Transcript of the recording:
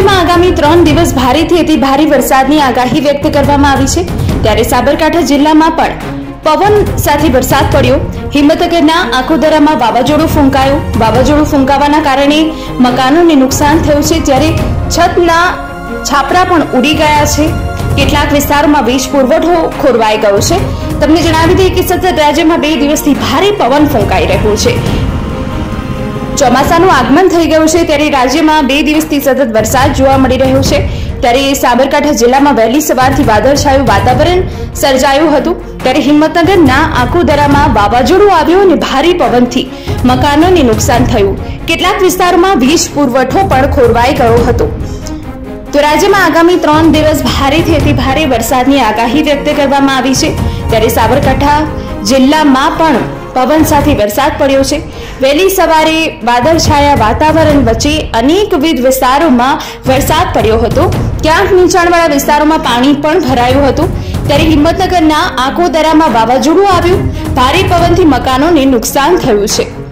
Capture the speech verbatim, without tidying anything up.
રાજ્યમાં આગામી ત્રણ દિવસ ભારેથી અતિ ભારે વરસાદની આગાહી વ્યક્ત કરવામાં આવી છે। ત્યારે સાબરકાંઠા જિલ્લામાં પણ પવન સાથે વરસાદ પડ્યો। હિંમતનગરના આખોદરામાં વાવાઝોડું ફૂંકાયું। વાવાઝોડું ફૂંકાવાના કારણે મકાનોને નુકસાન થયું છે, ત્યારે છતના છાપરા પણ ઉડી ગયા છે। કેટલાક વિસ્તારોમાં વીજ પુરવઠો ખોરવાઈ ગયો છે। તમને જણાવી દઈએ કે સતત રાજ્યમાં બે દિવસથી ભારે પવન ફૂંકાઈ રહ્યો છે। ચોમાસાનું આગમન થઈ ગયું છે, ત્યારે રાજ્યમાં બે દિવસથી સતત વરસાદ જોવા મળી રહ્યો છે। ત્યારે સાબરકાંઠા જિલ્લામાં વહેલી સવારથી વાદળછાયું વાતાવરણ સર્જાયું હતું। ત્યારે હિંમતનગરના આખોદરામાં વાવાઝોડું આવ્યું અને ભારે પવનથી મકાનોને નુકસાન થયું। કેટલાક વિસ્તારોમાં વીજ પુરવઠો પણ ખોરવાઈ ગયો હતો। તો રાજ્યમાં આગામી ત્રણ દિવસ ભારેથી અતિ ભારે વરસાદની આગાહી વ્યક્ત કરવામાં આવી છે। ત્યારે સાબરકાંઠા જિલ્લામાં પણ પવન સાથે વરસાદ પડ્યો છે। વહેલી સવારે વાદળછાયા વાતાવરણ વચ્ચે અનેકવિધ વિસ્તારોમાં વરસાદ પડ્યો હતો। ક્યાંક નીચાણવાળા વિસ્તારોમાં પાણી પણ ભરાયું હતું। ત્યારે હિંમતનગરના આખોદરામાં વાવાઝોડું આવ્યું। ભારે પવનથી મકાનોને નુકસાન થયું છે।